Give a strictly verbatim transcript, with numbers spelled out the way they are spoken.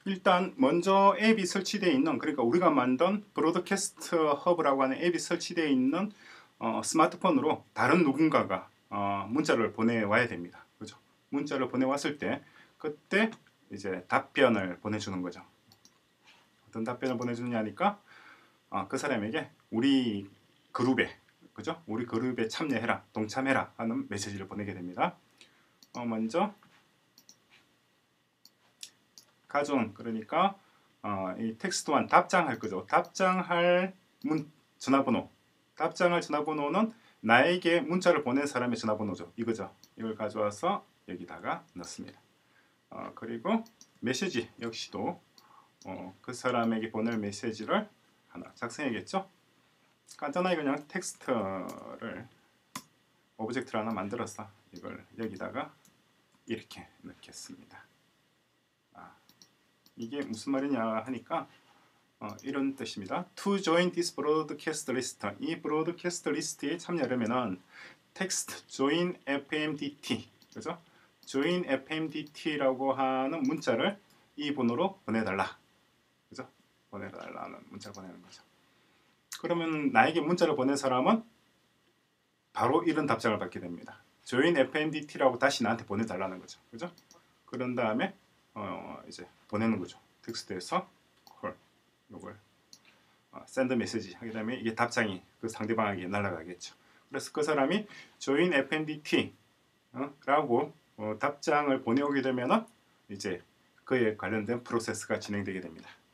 일단 먼저 앱이 설치되어 있는, 그러니까 우리가 만든 브로드캐스트 허브라고 하는 앱이 설치되어 있는 어, 스마트폰으로 다른 누군가가 어, 문자를 보내와야 됩니다. 그죠? 문자를 보내왔을 때 그때 이제 답변을 보내주는 거죠. 어떤 답변을 보내주느냐니까 어, 그 사람에게 우리 그룹에, 그죠? 우리 그룹에 참여해라, 동참해라 하는 메시지를 보내게 됩니다. 어, 먼저 가져온, 그러니까 어, 이 텍스트만 답장할 거죠. 답장할 문, 전화번호, 답장할 전화번호는 나에게 문자를 보낸 사람의 전화번호죠. 이거죠. 이걸 가져와서 여기다가 넣습니다. 어, 그리고 메시지 역시도 어, 그 사람에게 보낼 메시지를 하나 작성해야겠죠. 간단하게 그냥 텍스트를 오브젝트를 하나 만들어서 이걸 여기다가 이렇게 넣겠습니다. 아, 이게 무슨 말이냐 하니까 어, 이런 뜻입니다. To join this broadcast list. 이 브로드캐스트 리스트에 참여하려면은 text join 에프엠디티, 그죠? join 에프엠디티라고 하는 문자를 이 번호로 보내달라, 그죠? 보내달라는 문자를 보내는 거죠. 그러면 나에게 문자를 보낸 사람은 바로 이런 답장을 받게 됩니다. join 에프엠디티라고 다시 나한테 보내달라는 거죠, 그죠? 그런 다음에 어, 이제 보내는 거죠. 텍스트에서 콜, 요걸 어, send 메시지 하게 되면 이게 답장이 그 상대방에게 날아가겠죠. 그래서 그 사람이 join 에프엠디티 어, 라고 어, 답장을 보내오게 되면은 이제 그에 관련된 프로세스가 진행되게 됩니다.